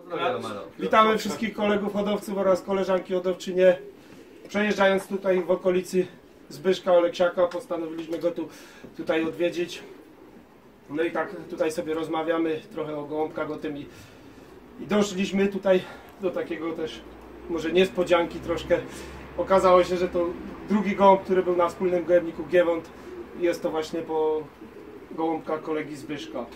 Witamy wszystkich kolegów hodowców oraz koleżanki hodowczynie. Przejeżdżając tutaj w okolicy Zbyszka Oleksiaka, postanowiliśmy go tutaj odwiedzić. No i tak tutaj sobie rozmawiamy trochę o gołąbkach, o tym i doszliśmy tutaj do takiego też może niespodzianki troszkę. Okazało się, że to drugi gołąb, który był na wspólnym gołębniku Giewont. Jest to właśnie po gołąbkach kolegi Zbyszka.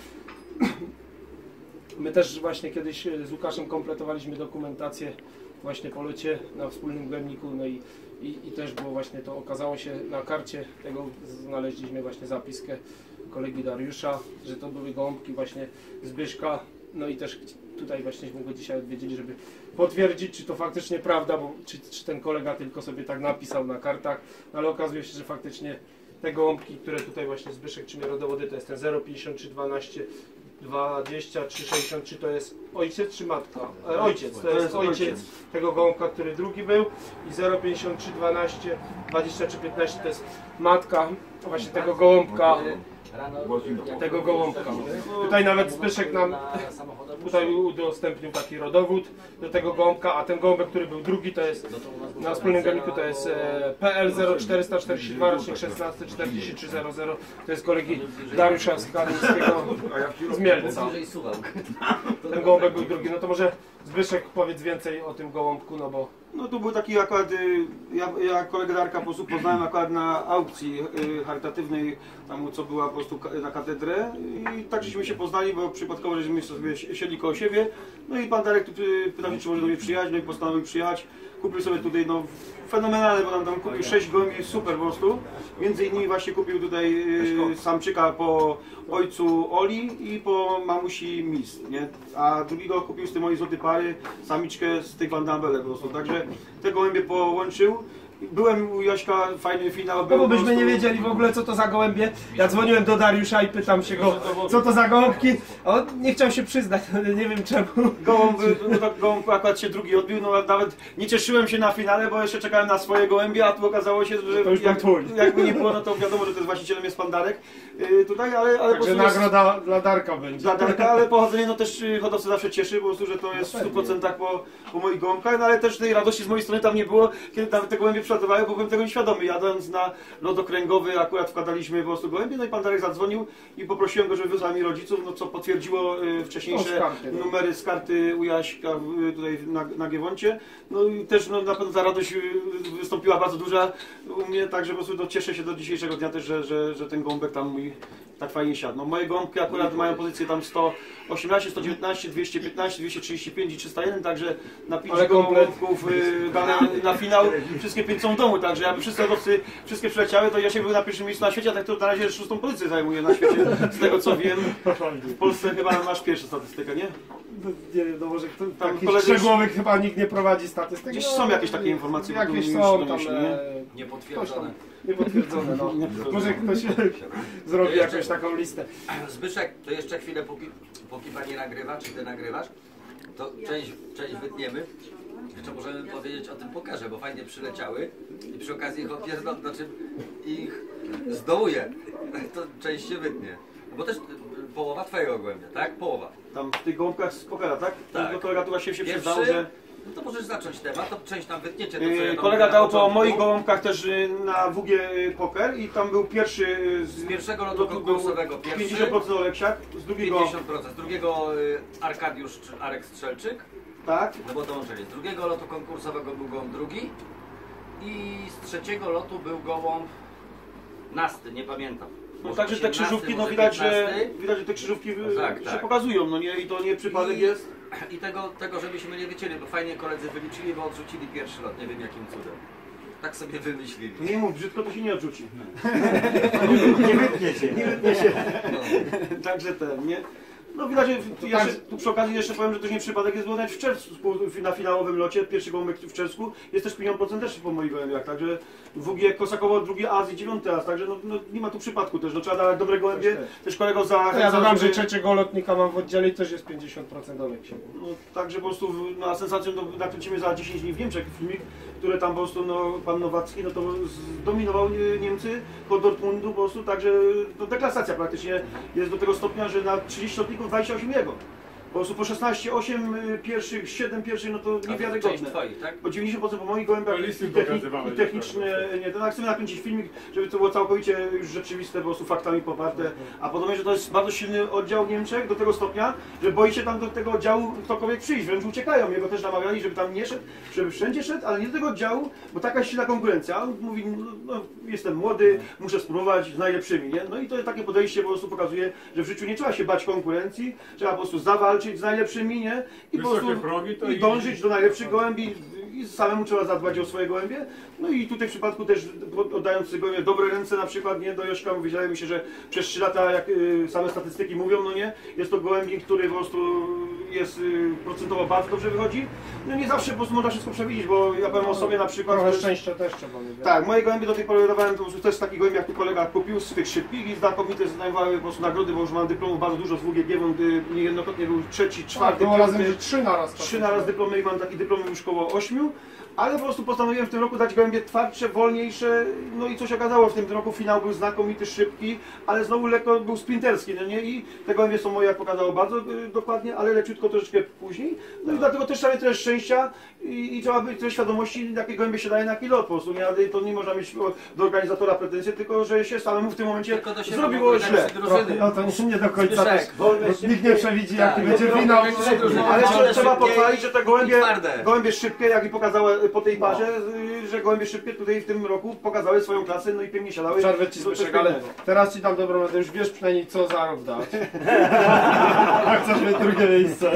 My też właśnie kiedyś z Łukaszem kompletowaliśmy dokumentację właśnie po locie na wspólnym gołębniku, no i też było właśnie to, okazało się na karcie tego, znaleźliśmy właśnie zapiskę kolegi Dariusza, że to były gołąbki właśnie Zbyszka, no i też tutaj właśnieśmy go dzisiaj odwiedzili, żeby potwierdzić, czy to faktycznie prawda, bo czy ten kolega tylko sobie tak napisał na kartach, no, ale okazuje się, że faktycznie te gołąbki, które tutaj właśnie Zbyszek trzyma rodowody, to jest ten 0,5312 2363, to jest ojciec czy matka? Ojciec, to jest ojciec tego gołąbka, który drugi był, i 0,5312 2315 to jest matka właśnie tego gołąbka. Tutaj nawet Zbyszek nam tutaj udostępnił taki rodowód do tego gołąbka, a ten gołąbek, który był drugi, to jest na wspólnym gołębniku, to jest PL 0442 rocznik 16 4300, to jest kolegi Dariusza Skalińskiego z Mielca. Ten gołąbek był drugi, no to może Zbyszek powiedz więcej o tym gołąbku, no bo... No tu był taki akurat, ja kolegę Darka po prostu poznałem akurat na aukcji charytatywnej, tam co była po prostu na katedrę, i tak żeśmy się poznali, bo przypadkowo żeśmy sobie siedli koło siebie, no i pan Darek tu pytał się, czy może do mnie przyjechać, no i postanowił przyjechać. Kupił sobie tutaj, no fenomenalne, bo tam kupił 6 gołębi, super po prostu. Między innymi właśnie kupił tutaj samczyka po ojcu Oli i po mamusi Mis, nie? A drugiego kupił z tym mojej złotej pary samiczkę z tych Van Dambele po prostu. Także te gołębie połączył. Byłem u Jaśka, fajny finał był. No bo byśmy nie wiedzieli w ogóle, co to za gołębie. Ja dzwoniłem do Dariusza i pytam się go, co to za gołąbki. A on nie chciał się przyznać, nie wiem czemu. Gołąb akurat się drugi odbił, no nawet nie cieszyłem się na finale, bo jeszcze czekałem na swoje gołębie, a tu okazało się, że to już jakby nie było, no to wiadomo, że to jest właścicielem jest pan Darek tutaj, ale po prostu nagroda dla Darka będzie. Dla Darka, ale pochodzenie no też hodowcy zawsze cieszy, po prostu, że to jest w 100% po moich gołąbkach, no ale też tej radości z mojej strony tam nie było, kiedy tam te gołębie przelatowały, bo byłem tego nieświadomy. Jadąc na lot okręgowy akurat wkładaliśmy po prostu gołębie, no i pan Darek zadzwonił i poprosiłem go, żeby wysłał mi rodziców, no co potwierdziło wcześniejsze numery z karty u Jaśka tutaj na Giewoncie. No i też no, na pewno ta radość wystąpiła bardzo duża u mnie, także po prostu no, cieszę się do dzisiejszego dnia też, że ten gołąbek tam mój tak fajnie siadł. No, moje gołąbki akurat mają pozycję tam 118, 119, 215, 235 i 301, także na 5 gołąbków na finał wszystkie 5 są w domu, także jakby wszyscy hodowcy wszystkie przyleciały, to ja się był na pierwszym miejscu na świecie, a tak to na razie 6. pozycję zajmuję na świecie, z tego co wiem. W Polsce chyba masz pierwszą statystykę, nie? No, nie wiem, no może takich szczegółowych chyba nikt nie prowadzi statystyk. Gdzieś są jakieś takie informacje, jakieś są tam niepotwierdzone. Niepotwierdzone, no. Może ktoś zrobi jakąś taką listę. Zbyszek, to jeszcze chwilę, póki pani nagrywa, czy ty nagrywasz, to część wytniemy. Jeszcze możemy powiedzieć o tym pokerze, bo fajnie przyleciały i przy okazji ich opierdol, znaczy ich zdołuje. To część się wytnie. Bo też połowa twojego gołębia, tak? Połowa. Tam w tych gołąbkach z pokera, tak? Tak. No kolega tu właśnie się przyznał, że... No to możesz zacząć temat, to część tam wytniecie. To, kolega dał po moich gołąbkach też na WG poker i tam był pierwszy z pierwszego lotu konkursowego 50% Oleksiak, z drugiego 50%, z drugiego Arkadiusz Arek Strzelczyk. Tak. No bo dołączenie. Z drugiego lotu konkursowego był gołąb drugi i z trzeciego lotu był gołąb Nasty, nie pamiętam. No także te krzyżówki, no widać, że te krzyżówki się pokazują, no nie, i to nie przypadek jest. I tego żebyśmy nie wycięli, bo fajnie koledzy wyliczyli, bo odrzucili pierwszy lot, nie wiem jakim cudem. Tak sobie wymyślili. Nie mów brzydko, to się nie odrzuci. Nie wytnie się. Nie wytnie się. No. Także nie. No widać, że ja tu przy okazji jeszcze powiem, że to nie przypadek jest, bo nawet w czerwcu na finałowym locie, pierwszy gołąbek w czerwcu jest też 50% też po moich gołębiach, także WG Kosakowo, drugi as i 9 as, także no, nie ma tu przypadku też, no trzeba dawać dobre gołębie, też kolego za... Ja dodam, że trzeciego lotnika mam w oddziale i też jest 50% Oleksiak. No także po prostu na sensację nakręcimy za 10 dni w Niemczech filmik, które tam po prostu, no pan Nowacki, no to zdominował Niemcy po Dortmundu po prostu, także no, deklasacja praktycznie jest do tego stopnia, że na 30 lotników 28 jego. Po prostu po 16, 8 pierwszych, 7 pierwszych, no to Część niewiarygodne. twoich, tak? Bo 90% po moich gołębiach To listy i pokazywałeś, techniczne, nie, to chcemy nakręcić filmik, żeby to było całkowicie już rzeczywiste, po prostu faktami poparte. A podobnie, że to jest bardzo silny oddział w Niemczech do tego stopnia, że boi się tam do tego oddziału ktokolwiek przyjść, wręcz uciekają. Jego też namawiali, żeby tam nie szedł, żeby wszędzie szedł, ale nie do tego oddziału, bo taka silna konkurencja. On mówi, no, jestem młody, muszę spróbować z najlepszymi, nie? No i to takie podejście po prostu pokazuje, że w życiu nie trzeba się bać konkurencji, trzeba po prostu zawalczyć z najlepszymi, nie? I po Wysokie prostu progi to i dążyć do najlepszych gołębi i samemu trzeba zadbać o swoje gołębie. No i tutaj w przypadku też oddając gołębie w dobre ręce na przykład, nie? Do Jośka wydaje mi się, że przez 3 lata, jak same statystyki mówią, no nie? Jest to gołębnik, który po prostu jest procentowo bardzo dobrze wychodzi. No nie zawsze po prostu można wszystko przewidzieć, bo ja powiem o sobie na przykład... Trochę szczęścia też trzeba mieć. Tak, moje gołębie do tej pory dawałem po prostu też taki gołębi, jak tu kolega kupił z tych szybkich i znakomite znajdowały po prostu nagrody, bo już mam dyplomów bardzo dużo z WGG, niejednokrotnie był 3., 4., Było razem, 5., że 3 naraz. 3 naraz dyplomy i mam taki dyplom już koło 8, ale po prostu postanowiłem w tym roku dać gołębie twardsze, wolniejsze, no i co się okazało, w tym roku finał był znakomity, szybki, ale znowu lekko był sprinterski, no nie? I te gołębie są moje, jak pokazało, bardzo dokładnie, ale leciutko troszeczkę później, no i dlatego też trzeba mieć trochę szczęścia i trzeba być też świadomości, jakie gołębie się daje na kilo, po prostu, nie? To nie można mieć do organizatora pretensje, tylko że się samemu w tym momencie zrobiło źle. No to nie do końca też, Zbyszek, bo nikt nie przewidzi jaki będzie finał. Ale trzeba pochwalić, że te gołębie szybkie, jak i pokazały po tej parze, że gołębie szybkie tutaj w tym roku pokazały swoją klasę, no i pięknie siadały. Przerwę ci Zbyszek, ale teraz ci dam dobrą radę, już wiesz przynajmniej co za rok dać. Jak chcesz mieć drugie miejsce.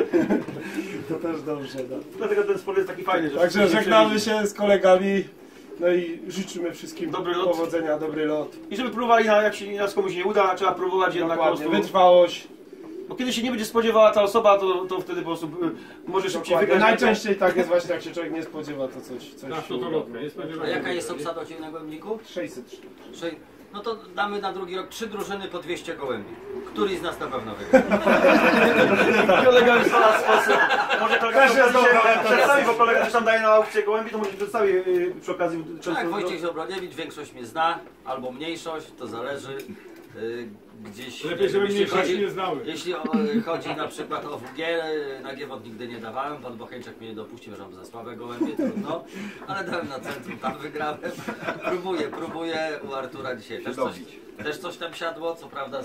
To też dobrze, no. Dlatego ten sport jest taki fajny, że... Także żegnamy się z kolegami, no i życzymy wszystkim Dobry lot. powodzenia, dobry lot. I żeby próbowali, jak się nas komuś nie uda, trzeba próbować jednak po Dokładnie, prostu... wytrwałość. Bo kiedy się nie będzie spodziewała ta osoba, to wtedy po prostu może szybciej Dokładnie. wygrać. Najczęściej tak jest właśnie, jak się człowiek nie spodziewa, to coś Na się fotolotkę, uda. nie A spodziewałem jaka się jest tego, nie? obsada u Ciebie na gołębniku? 600 sztuk. No to damy na drugi rok 3 drużyny po 200 gołębi. Któryś z nas na pewno wygra. Kolega już znalazł sposób. Może kolega Też jest dobra przedstawi, bo kolega też tam daje na aukcję gołębi, to może się przedstawi przy okazji często... Tak, Wojciech Zobroniewicz, większość mnie zna, albo mniejszość, to zależy. Gdzieś... Lepiej, żeby jeśli mniejszości chodzi- nie znały. Jeśli chodzi na przykład o WG, na Giewont nigdy nie dawałem, pan Bocheńczak mnie nie dopuścił, że mam za słabe gołębie, trudno, ale dałem na centrum, tam wygrałem. Próbuję u Artura dzisiaj też coś tam siadło, co prawda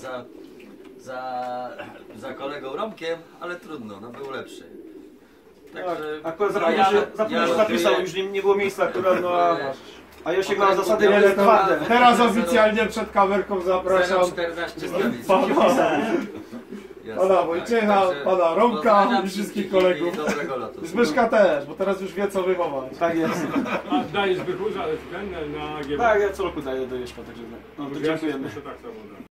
za kolegą Romkiem, ale trudno, no był lepszy. Także Akurat ja zapisał, już nie było miejsca akurat, no a Josiek ma zasady Nie, to twarde. teraz oficjalnie przed kamerką zapraszam 0,14 zgadnic. pana Wojciecha, pana Romka i wszystkich kolegów. Dobrego lotu. Zbyszka też, bo teraz już wie co wywołać. Tak jest. A dajesz Zbychu, ale ten na GW. Tak, ja co roku daję do Jośka, także no, to dziękujemy. Muszę tak samo dać.